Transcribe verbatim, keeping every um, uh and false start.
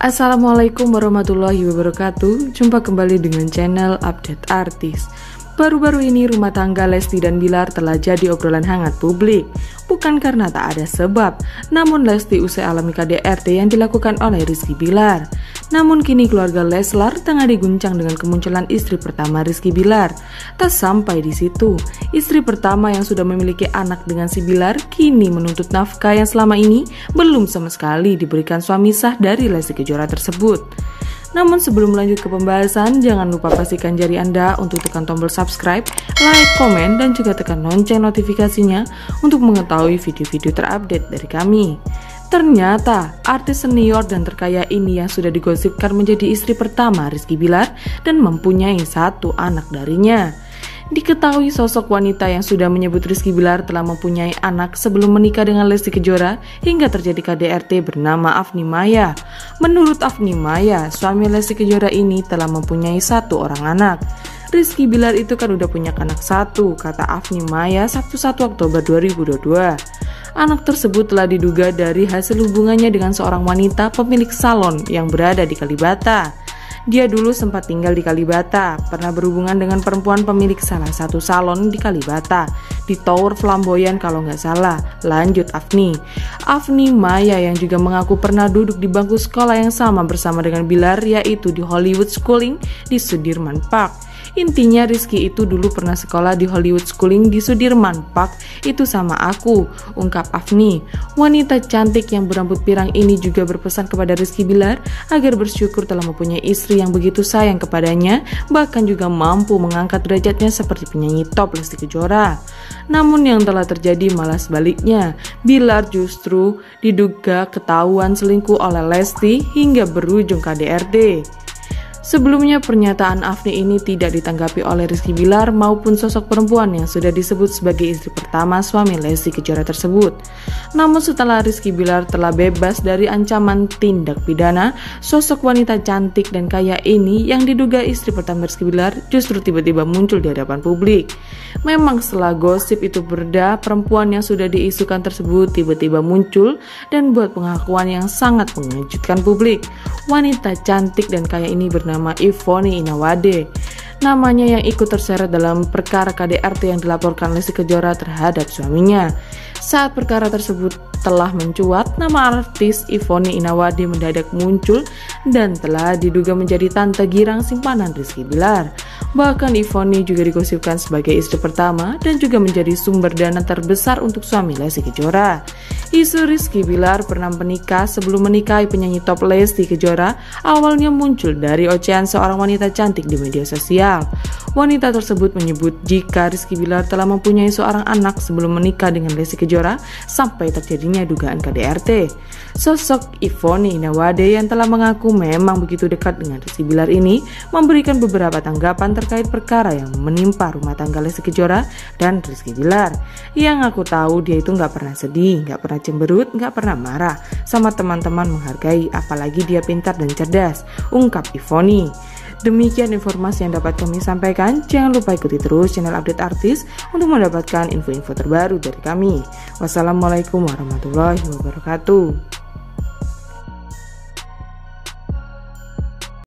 Assalamualaikum warahmatullahi wabarakatuh. Jumpa kembali dengan channel Update Artis. Baru-baru ini rumah tangga Lesti dan Bilar telah jadi obrolan hangat publik. Bukan karena tak ada sebab, namun Lesti usai alami K D R T yang dilakukan oleh Rizky Bilar. Namun kini keluarga Leslar tengah diguncang dengan kemunculan istri pertama Rizky Bilar. Tak sampai di situ, istri pertama yang sudah memiliki anak dengan si Bilar kini menuntut nafkah yang selama ini belum sama sekali diberikan suami sah dari Lesti Kejora tersebut. Namun sebelum lanjut ke pembahasan, jangan lupa pastikan jari Anda untuk tekan tombol subscribe, like, komen, dan juga tekan lonceng notifikasinya untuk mengetahui video-video terupdate dari kami. Ternyata, artis senior dan terkaya ini yang sudah digosipkan menjadi istri pertama Rizky Bilar dan mempunyai satu anak darinya. Diketahui sosok wanita yang sudah menyebut Rizky Bilar telah mempunyai anak sebelum menikah dengan Lesti Kejora hingga terjadi K D R T bernama Afni Maya. Menurut Afni Maya, suami Lesti Kejora ini telah mempunyai satu orang anak. Rizky Bilar itu kan udah punya anak satu, kata Afni Maya Sabtu satu Oktober dua ribu dua puluh dua. Anak tersebut telah diduga dari hasil hubungannya dengan seorang wanita pemilik salon yang berada di Kalibata. Dia dulu sempat tinggal di Kalibata, pernah berhubungan dengan perempuan pemilik salah satu salon di Kalibata, di Tower Flamboyan kalau nggak salah. Lanjut Afni. Afni Maya yang juga mengaku pernah duduk di bangku sekolah yang sama bersama dengan Bilar, yaitu di Hollywood Schooling di Sudirman Park. Intinya Rizky itu dulu pernah sekolah di Hollywood Schooling di Sudirman Park, itu sama aku, ungkap Afni. Wanita cantik yang berambut pirang ini juga berpesan kepada Rizky Bilar agar bersyukur telah mempunyai istri yang begitu sayang kepadanya, bahkan juga mampu mengangkat derajatnya seperti penyanyi top Lesti Kejora. Namun yang telah terjadi malah sebaliknya, Bilar justru diduga ketahuan selingkuh oleh Lesti hingga berujung K D R T. Sebelumnya pernyataan Afni ini tidak ditanggapi oleh Rizky Bilar maupun sosok perempuan yang sudah disebut sebagai istri pertama suami Lesti Kejora tersebut. Namun setelah Rizky Bilar telah bebas dari ancaman tindak pidana, sosok wanita cantik dan kaya ini yang diduga istri pertama Rizky Bilar justru tiba-tiba muncul di hadapan publik. Memang setelah gosip itu bereda, perempuan yang sudah diisukan tersebut tiba-tiba muncul dan buat pengakuan yang sangat mengejutkan publik. Wanita cantik dan kaya ini bernama Ivony Inawade. Namanya yang ikut terseret dalam perkara K D R T yang dilaporkan Lesti Kejora terhadap suaminya. Saat perkara tersebut telah mencuat, nama artis Ivony Inawade mendadak muncul dan telah diduga menjadi tante girang simpanan Rizky Bilar. Bahkan Ivony juga digosipkan sebagai istri pertama dan juga menjadi sumber dana terbesar untuk suami Lesti Kejora. Isu Rizky Bilar pernah menikah sebelum menikahi penyanyi top Lesti Kejora awalnya muncul dari ocehan seorang wanita cantik di media sosial. Wanita tersebut menyebut jika Rizky Bilar telah mempunyai seorang anak sebelum menikah dengan Lesti Kejora sampai terjadinya dugaan K D R T. Sosok Ivony Inawade yang telah mengaku memang begitu dekat dengan Rizky Bilar ini memberikan beberapa tanggapan terkait perkara yang menimpa rumah tangga Lesti Kejora dan Rizky Bilar. Yang aku tahu dia itu nggak pernah sedih, nggak pernah cemberut, nggak pernah marah, sama teman-teman menghargai, apalagi dia pintar dan cerdas, ungkap Ivony. Demikian informasi yang dapat kami sampaikan. Jangan lupa ikuti terus channel Update Artis untuk mendapatkan info-info terbaru dari kami. Wassalamualaikum warahmatullahi wabarakatuh.